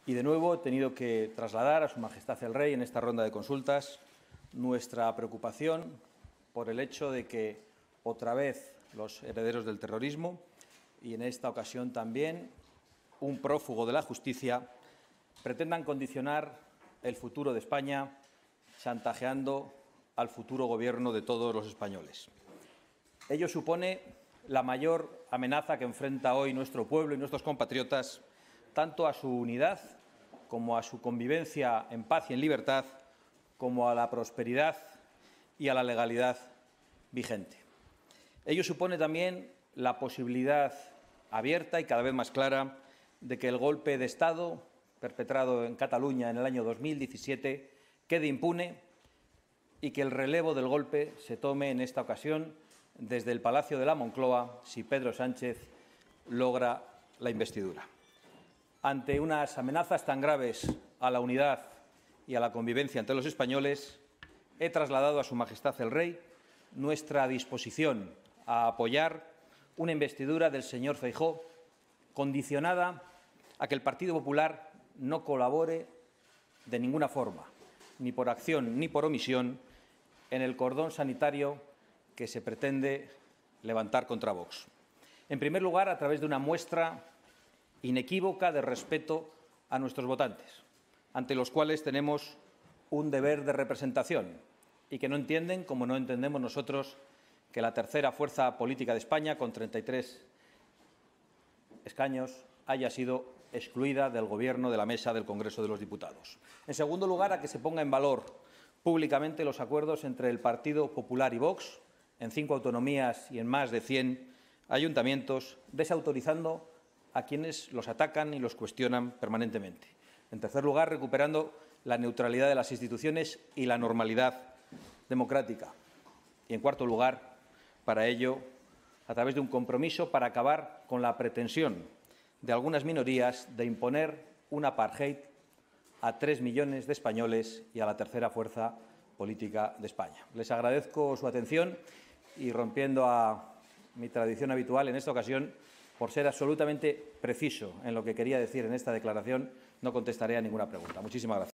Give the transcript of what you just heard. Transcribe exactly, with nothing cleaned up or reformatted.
Y de nuevo he tenido que trasladar a Su Majestad el Rey en esta ronda de consultas nuestra preocupación por el hecho de que otra vez los herederos del terrorismo y en esta ocasión también un prófugo de la justicia pretendan condicionar el futuro de España chantajeando al futuro Gobierno de todos los españoles. Ello supone la mayor amenaza que enfrenta hoy nuestro pueblo y nuestros compatriotas tanto a su unidad como a su convivencia en paz y en libertad, como a la prosperidad y a la legalidad vigente. Ello supone también la posibilidad abierta y cada vez más clara de que el golpe de Estado perpetrado en Cataluña en el año dos mil diecisiete quede impune y que el relevo del golpe se tome en esta ocasión desde el Palacio de la Moncloa si Pedro Sánchez logra la investidura. Ante unas amenazas tan graves a la unidad y a la convivencia entre los españoles, he trasladado a Su Majestad el Rey nuestra disposición a apoyar una investidura del señor Feijóo condicionada a que el Partido Popular no colabore de ninguna forma, ni por acción ni por omisión, en el cordón sanitario que se pretende levantar contra Vox. En primer lugar, a través de una muestra inequívoca de respeto a nuestros votantes, ante los cuales tenemos un deber de representación y que no entienden, como no entendemos nosotros, que la tercera fuerza política de España, con treinta y tres escaños, haya sido excluida del Gobierno de la mesa del Congreso de los Diputados. En segundo lugar, a que se ponga en valor públicamente los acuerdos entre el Partido Popular y Vox en cinco autonomías y en más de cien ayuntamientos, desautorizando a quienes los atacan y los cuestionan permanentemente. En tercer lugar, recuperando la neutralidad de las instituciones y la normalidad democrática. Y, en cuarto lugar, para ello, a través de un compromiso para acabar con la pretensión de algunas minorías de imponer un apartheid a tres millones de españoles y a la tercera fuerza política de España. Les agradezco su atención y, rompiendo a mi tradición habitual en esta ocasión, por ser absolutamente preciso en lo que quería decir en esta declaración, no contestaré a ninguna pregunta. Muchísimas gracias.